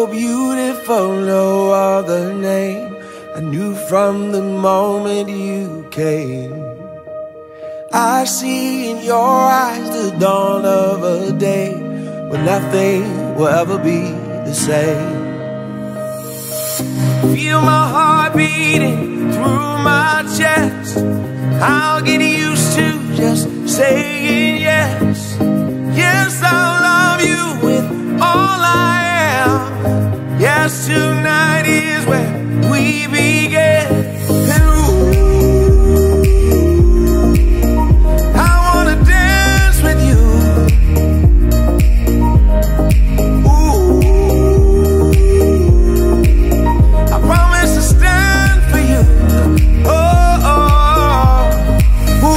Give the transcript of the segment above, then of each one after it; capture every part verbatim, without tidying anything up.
Beautiful, beautiful, no other name. I knew from the moment you came. I see in your eyes the dawn of a day when nothing will ever be the same. Feel my heart beating through my chest. I'll get used to just saying yes. Yes, I'll love you with all I am. Yes, tonight is where we begin. And ooh, I wanna dance with you. Ooh, I promise to stand for you. Oh, oh,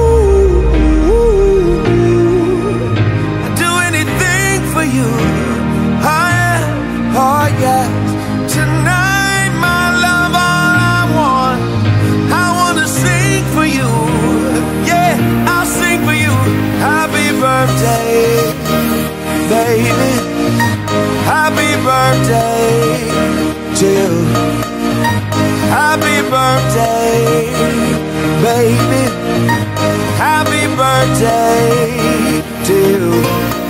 ooh, I'd do anything for you. Oh yeah, oh yeah. Tonight, my love, all I want, I wanna sing for you. Yeah, I'll sing for you. Happy birthday, baby. Happy birthday to you. Happy birthday, baby. Happy birthday to you.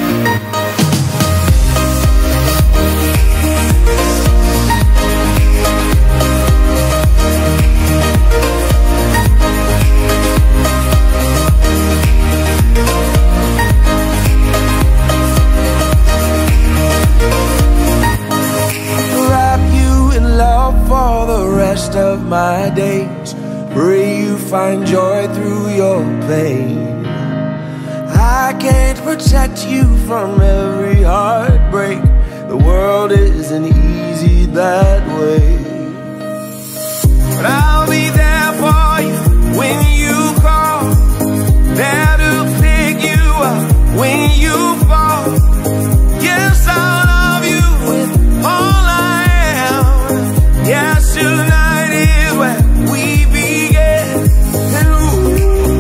Of my days, pray you find joy through your pain. I can't protect you from every heartbreak. The world isn't easy that way. But I'll be there for you when you call, there to pick you up when you fall. Yes, I'll love you with all I am. Yes, tonight where we begin. And ooh,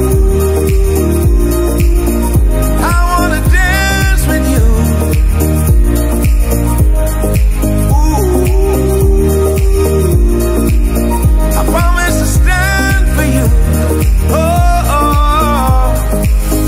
I wanna dance with you. Ooh, I promise to stand for you. Oh, oh,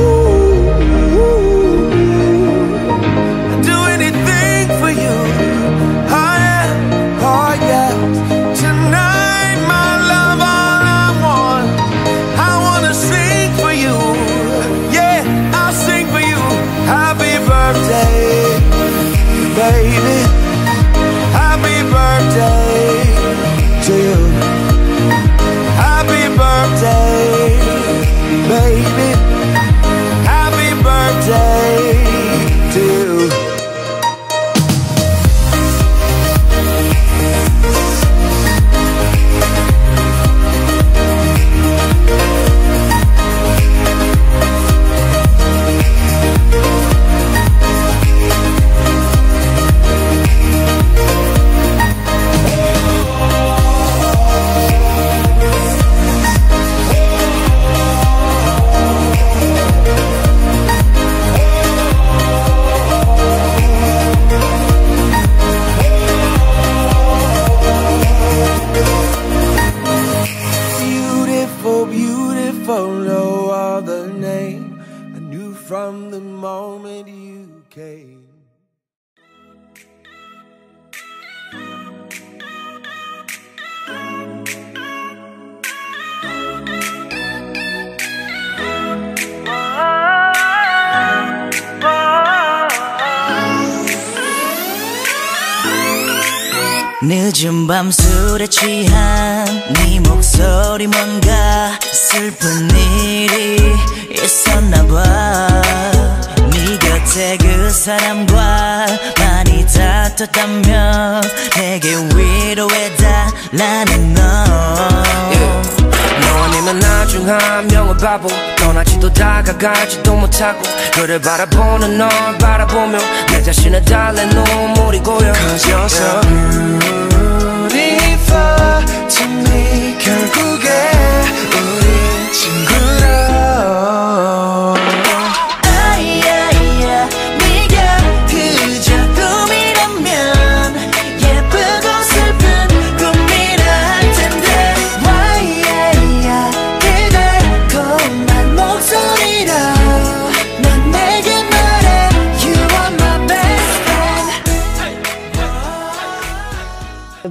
ooh, I'd do anything for you. Oh yeah, oh yeah. Tonight, my love, all I want, I wanna sing for you. Yeah, I'll sing for you. Happy birthday, baby. Happy birthday to you. Happy birthday, baby. Happy birthday to you. No other name. I knew from the moment you came. 늦은 밤 술에 취한 네 목소리 뭔가 슬픈 일이 있었나봐. 네 곁에 그 사람과 많이 다퉜다면 내게 위로해달라는 너. yeah. 너 아니면 나중 한 명은 바보, 떠나지도 다가가지도 못하고 그를 바라보는 널 바라보며 내 자신을 달래 눈물이 고여. Cause you're so beautiful to me. 결국에 우리 친구로. 아이야이야 네가 그저 꿈이라면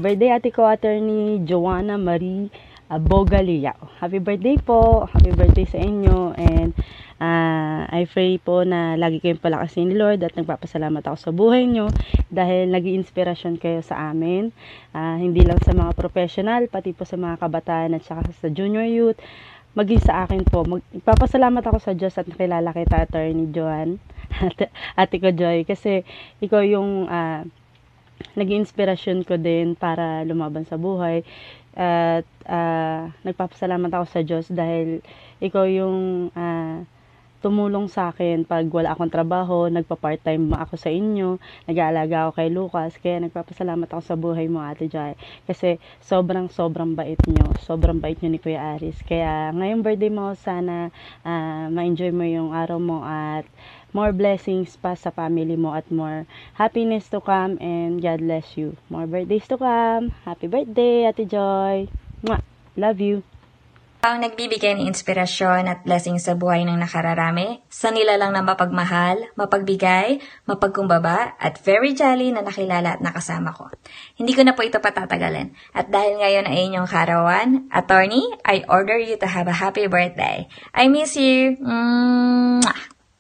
birthday ate ko, Attorney Joanna Marie uh, Bogalia. Happy birthday po. Happy birthday sa inyo. And uh, I pray po na lagi kayong palakasin ni Lord at nagpapasalamat ako sa buhay nyo dahil naging inspirasyon kayo sa amin. Uh, hindi lang sa mga professional, pati po sa mga kabataan at saka sa junior youth. Maging sa akin po. Magpapasalamat ako sa Diyos at nakilala kita, Attorney Joan. Ate ko Joy. Kasi ikaw yung uh, naging inspirasyon ko din para lumaban sa buhay. At uh, nagpapasalamat ako sa Diyos dahil ikaw yung uh, tumulong sa akin pag wala akong trabaho, nagpa-part-time ako sa inyo, nag-aalaga ako kay Lucas, kaya nagpapasalamat ako sa buhay mo, Ate Joy. Kasi sobrang sobrang bait nyo, sobrang bait nyo ni Kuya Aris. Kaya ngayong birthday mo, sana uh, ma-enjoy mo yung araw mo at more blessings pa sa family mo at more happiness to come and God bless you. More birthdays to come. Happy birthday, Ate Joy. Mwah! Love you. Ang nagbibigay ng inspirasyon at blessing sa buhay ng nakararami, sa nilalang na mapagmahal, mapagbigay, mapagkumbaba, at very jolly na nakilala at nakasama ko. Hindi ko na po ito patatagalin. At dahil ngayon ay inyong karawan, Attorney, I order you to have a happy birthday. I miss you. Mwah!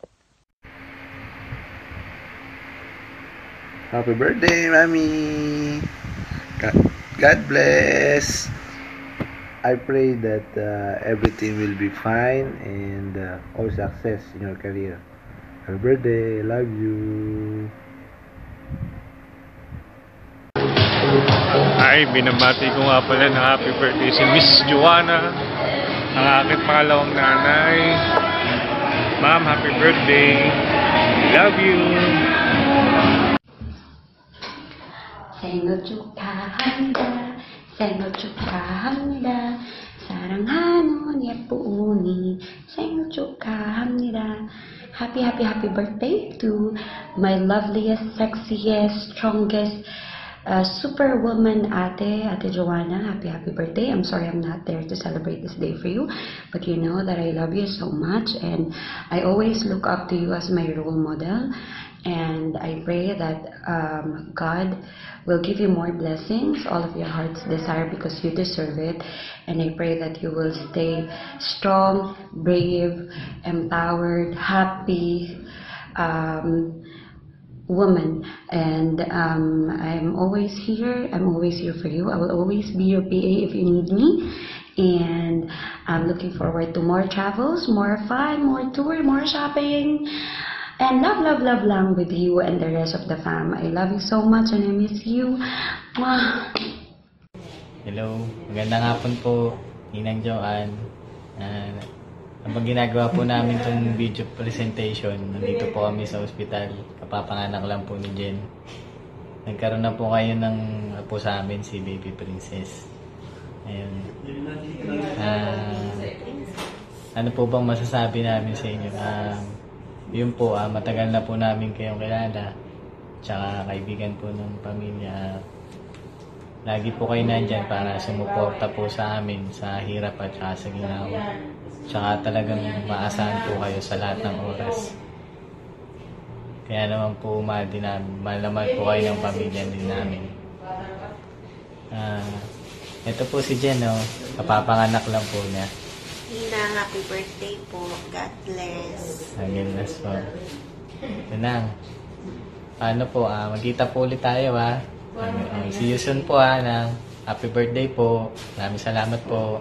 Happy birthday, Mami! God, God bless! I pray that uh, everything will be fine and uh, all success in your career. Happy birthday! Love you! Ay, binabati ko nga pala ng happy birthday si Miss Joanna, ang aking pangalawang nanay. Ma'am, happy birthday! Love you! 생일 축하합니다. 생일 축하합니다. 사랑하는 예쁜이 생일 축하합니다. Happy, happy, happy birthday to my loveliest, sexiest, strongest uh, superwoman Ate, Ate Joanna. Happy, happy birthday. I'm sorry I'm not there to celebrate this day for you, but you know that I love you so much and I always look up to you as my role model. And I pray that um, God will give you more blessings, all of your heart's desire, because you deserve it. And I pray that you will stay strong, brave, empowered, happy um, woman. And um, I'm always here. I'm always here for you. I will always be your P A if you need me. And I'm looking forward to more travels, more fun, more tour, more shopping. And love, love, love lang with you and the rest of the fam. I love you so much and I miss you. Mwah! Hello, magandang hapon po, Ninang Joanne. Uh, habang ginagawa po namin itong video presentation, nandito po kami sa ospital. Kapapanganak lang po ni Jen. Nagkaroon na po kayo ng apo sa amin, si Baby Princess. Ayun. Uh, ano po bang masasabi namin sa inyo? Uh, Yun po, ah, matagal na po namin kayong kilala. Tsaka kaibigan po ng pamilya. Lagi po kayo nandyan para sumuporta po sa amin sa hirap at saka sa ginawa. Tsaka talagang maasahan po kayo sa lahat ng oras. Kaya naman po mahal din namin. Malaman po kayo ng pamilya din namin. Ah, ito po si Jen, oh. Kapapanganak lang po niya. Ninang, happy birthday po. God bless. Hangin nas po. Ninang, paano po, ah, magkita po ulit tayo, ha? Ah, see you soon po, ha, Nang. Happy birthday po. Maraming salamat po.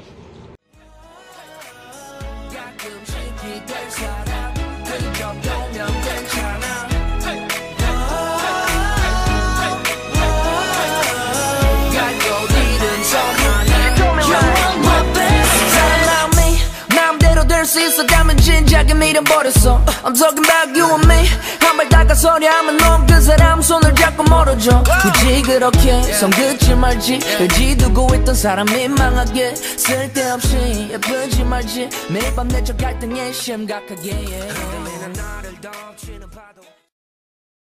수 있었다면 진작에 밀어버렸어. I'm talking about you and me. 한 발 다가서려 하면 넌 그 사람 손을 잡고 멀어져. 굳이 그렇게 손 긋지 말지. 의지 두고 있던 사람 민망하게 쓸데없이 예쁘지 말지. 매일 밤 내적 갈등에 심각하게.